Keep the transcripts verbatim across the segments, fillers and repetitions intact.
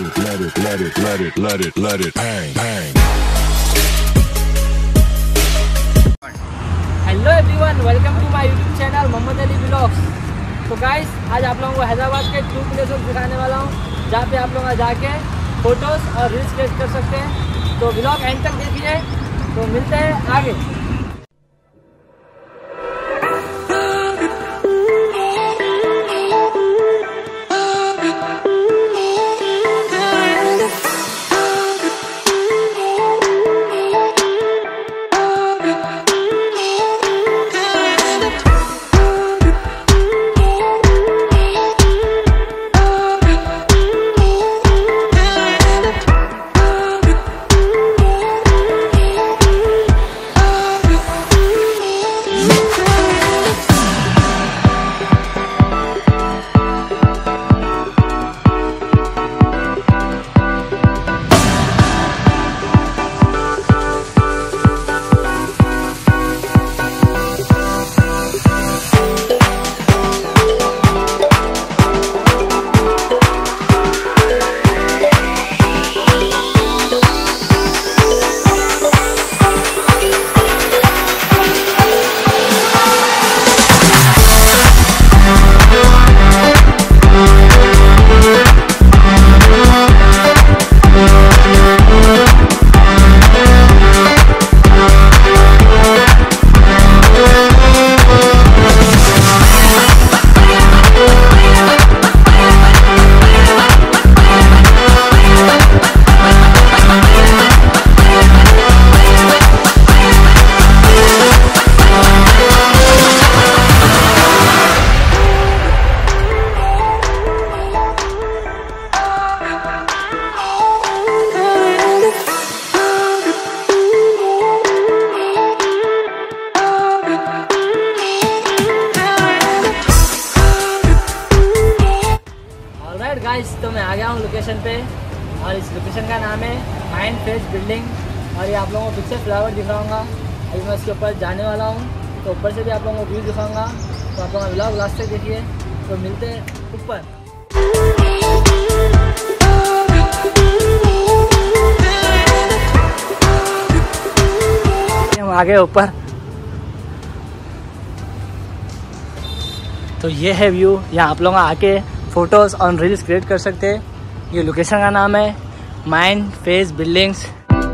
it, let it, let it, let it, let it, let it, bang, bang. Hello everyone, welcome to my YouTube channel Mohammed Ali vlogs. तो guys, आज आप लोगों को हैदराबाद के to places दिखाने वाला हूँ जहाँ पे आप लोग जाके फ़ोटोज़ और रील्स क्रिएट कर सकते हैं। तो व्लॉग एंड तक देखिए। तो मिलते हैं आगे। गाइस, तो मैं आ गया हूँ लोकेशन पे और इस लोकेशन का नाम है माइंड फेस बिल्डिंग। और ये आप लोगों को पीछे फ्लावर दिखाऊंगा। अभी मैं इसके ऊपर जाने वाला हूँ, तो ऊपर से भी आप लोगों को व्यू दिखाऊंगा। तो आप लोगों का व्लॉग लास्ट तक देखिए। तो मिलते हैं ऊपर। हम आ गए ऊपर। तो ये है व्यू। यहाँ आप लोग आके फ़ोटोज़ और रील्स क्रिएट कर सकते हैं। ये लोकेशन का नाम है माइंड फेस बिल्डिंग्स।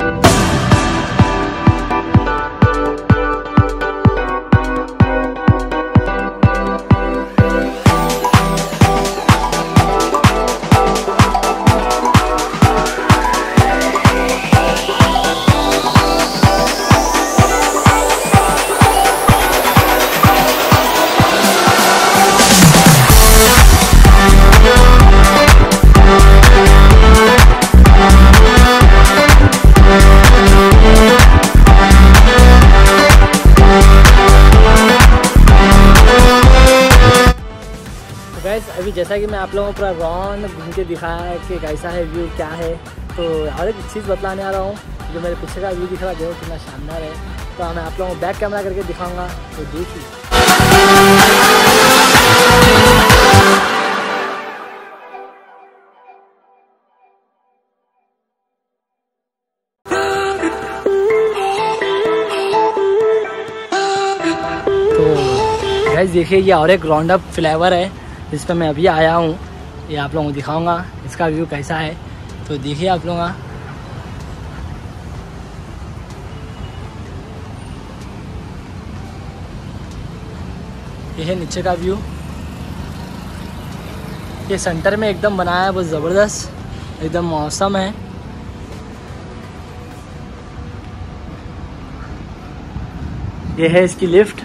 गाइस, अभी जैसा कि मैं आप लोगों को पूरा रॉन घूम के दिखाया है कि कैसा है व्यू, क्या है, तो और एक चीज़ बतलाने आ रहा हूँ। जो मेरे पीछे का व्यू दिख रहा है, देखो कितना शानदार है। तो मैं आप लोगों को बैक कैमरा करके दिखाऊंगा, तो देखिए। तो गाइस देखिए, ये और एक राउंड अप फ्लेवर है जिस पर मैं अभी आया हूँ। ये आप लोगों को दिखाऊंगा इसका व्यू कैसा है। तो देखिए आप लोग, ये है नीचे का व्यू। ये सेंटर में एकदम बनाया है, बहुत ज़बरदस्त, एकदम मौसम है। ये है इसकी लिफ्ट।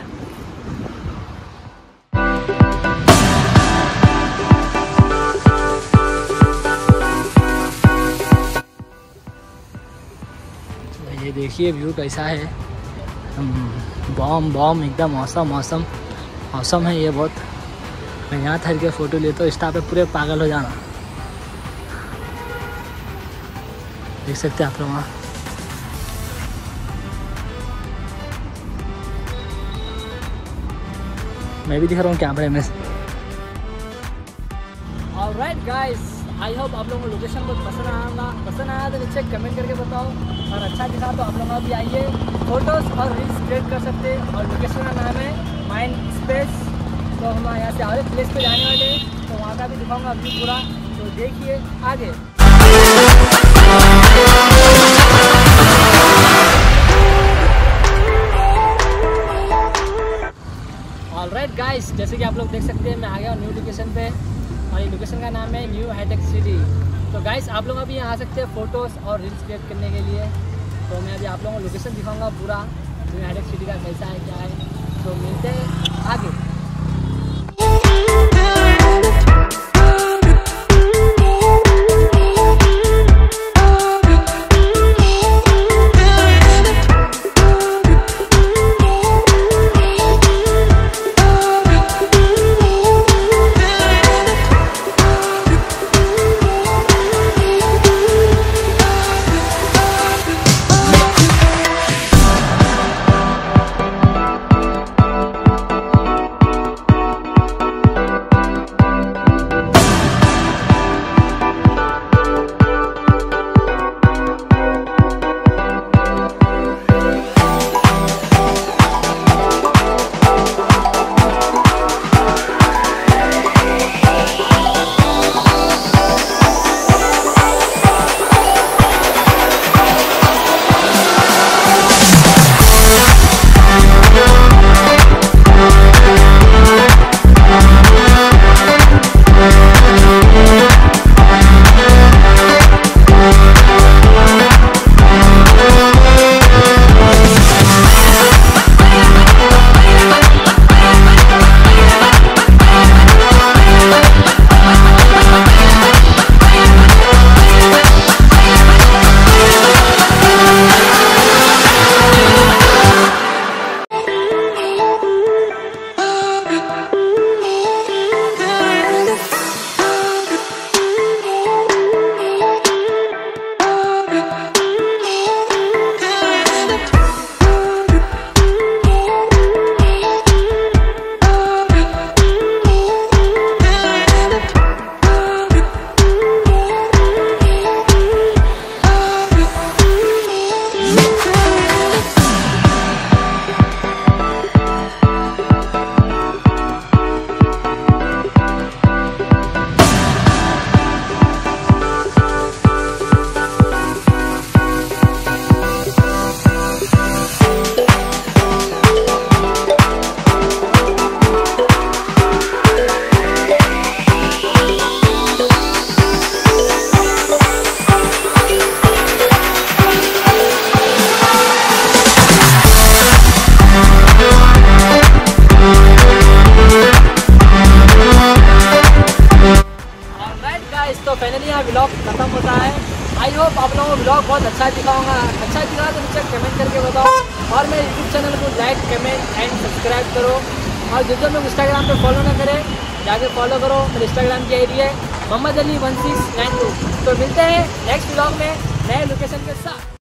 ये देखिए व्यू कैसा है। बॉम बॉम एकदम मौसम मौसम मौसम है ये बहुत। मैं यहाँ ठहर के फ़ोटो लेता हूँ, इंस्टा पे पूरे पागल हो जाना। देख सकते हैं आप लोग। मैं भी दिखा रहा हूँ कैमरे में। ऑलराइट गाइस, आई होप आप लोगों को लोकेशन बहुत पसंद आएगा। पसंद आया तो नीचे कमेंट करके बताओ, और अच्छा दिखा तो आप लोग भी आइए, फ़ोटोज़ और रील्स क्रिएट कर सकते हैं। और लोकेशन का नाम है माइंड स्पेस। तो हम यहाँ से आगे प्लेस पे जाने वाले हैं, तो वहाँ का भी दिखाऊंगा व्यू पूरा, तो देखिए आगे। ऑलराइट गाइस, जैसे कि आप लोग देख सकते हैं मैं आ गया हूँ न्यू लोकेशन पे, और ये लोकेशन का नाम है न्यू हाईटेक सिटी। तो गाइस आप लोग अभी यहाँ आ सकते हैं फ़ोटोज़ और रील्स क्रिएट करने के लिए। तो मैं अभी आप लोगों को लोकेशन दिखाऊंगा पूरा, न्यू हाईटेक सिटी का कैसा है क्या है। तो मिलते हैं आगे। तो फाइनली यहाँ व्लॉग खत्म होता है। आई होप आप लोगों को व्लॉग बहुत अच्छा दिखाऊंगा। अच्छा दिखा तो नीचे कमेंट करके बताओ, और मेरे यूट्यूब चैनल को लाइक कमेंट एंड सब्सक्राइब करो। और जो जो लोग इंस्टाग्राम पे फॉलो ना करें, जाके फॉलो करो। मेरे इंस्टाग्राम की आई डी है Mohammed Ali one six nine two. तो मिलते हैं नेक्स्ट व्लॉग में नए लोकेशन के साथ।